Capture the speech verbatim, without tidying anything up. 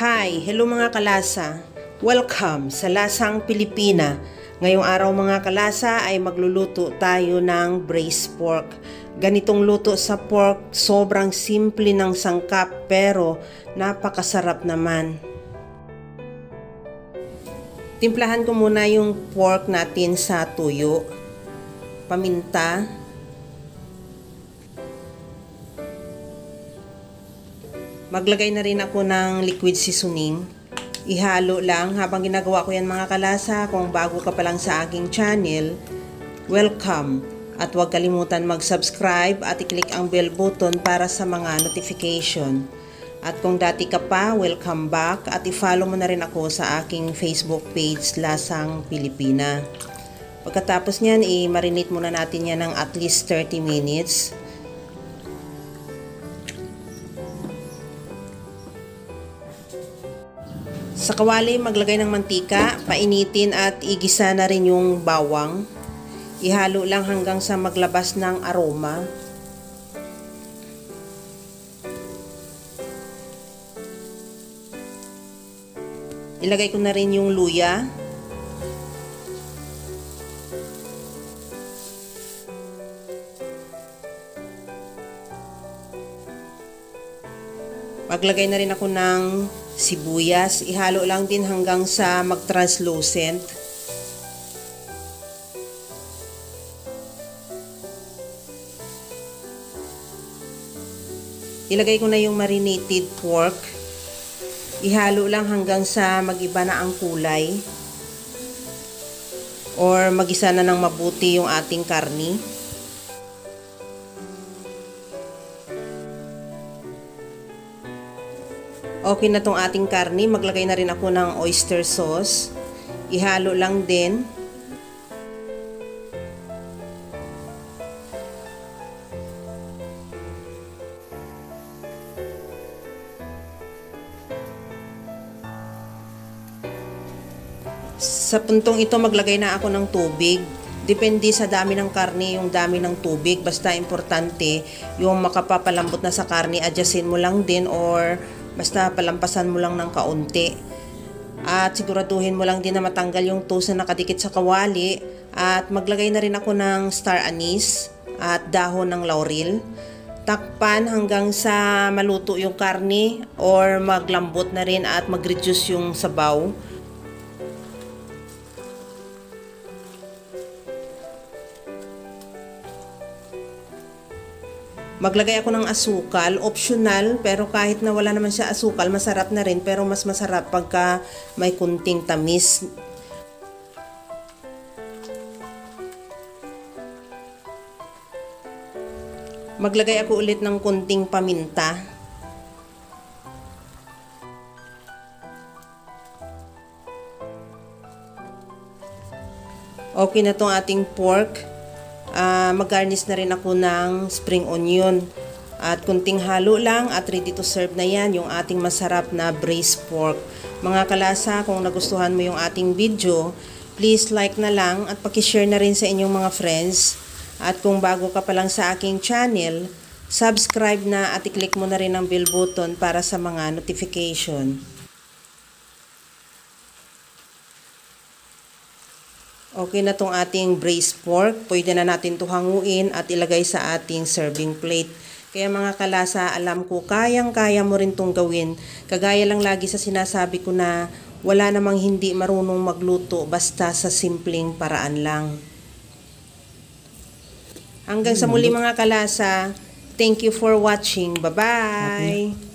Hi! Hello mga kalasa! Welcome sa Lasang Pilipina. Ngayong araw mga kalasa ay magluluto tayo ng braised pork. Ganitong luto sa pork, sobrang simple ng sangkap pero napakasarap naman. Timplahan ko muna yung pork natin sa tuyo, paminta, maglagay na rin ako ng liquid seasoning. Ihalo lang habang ginagawa ko yan mga kalasa. Kung bago ka pa lang sa aking channel, welcome. At huwag kalimutan mag-subscribe at i-click ang bell button para sa mga notification. At kung dati ka pa, welcome back. At i-follow mo na rin ako sa aking Facebook page, Lasang Pilipina. Pagkatapos nyan, i-marinate muna natin yan ng at least thirty minutes. Sa kawali, maglagay ng mantika, painitin at igisa na rin yung bawang. Ihalo lang hanggang sa maglabas ng aroma. Ilagay ko na rin yung luya. Maglagay na rin ako ng sibuyas. Ihalo lang din hanggang sa mag-translucent. Ilagay ko na yung marinated pork. Ihalo lang hanggang sa mag-iba na ang kulay. Or mag-isa na ng mabuti yung ating karni. Okay na tong ating karni, maglagay na rin ako ng oyster sauce. Ihalo lang din. Sa puntong ito, maglagay na ako ng tubig. Depende sa dami ng karni, yung dami ng tubig. Basta importante, yung makapapalambot na sa karni, adjustin mo lang din or basta palampasan mo lang ng kaunti. At siguraduhin mo lang din na matanggal yung toast na nakadikit sa kawali. At maglagay na rin ako ng star anise at dahon ng laurel. Takpan hanggang sa maluto yung karne or maglambot na rin at mag-reduce yung sabaw. Maglagay ako ng asukal, optional, pero kahit na wala naman siya asukal, masarap na rin, pero mas masarap pagka may kunting tamis. Maglagay ako ulit ng kunting paminta. Okay na tong ating pork. Uh, mag-garnish na rin ako ng spring onion at kunting halo lang at ready to serve na yan yung ating masarap na braised pork. Mga kalasa, kung nagustuhan mo yung ating video, please like na lang at pakishare na rin sa inyong mga friends. At kung bago ka pa lang sa aking channel, subscribe na at i-click mo na rin ang bell button para sa mga notification. Okay na tong ating braised pork. Pwede na natin ito hanguin at ilagay sa ating serving plate. Kaya mga kalasa, alam ko kayang-kaya mo rin itong gawin. Kagaya lang lagi sa sinasabi ko na wala namang hindi marunong magluto basta sa simpleng paraan lang. Hanggang sa muli mga kalasa, thank you for watching. Bye-bye!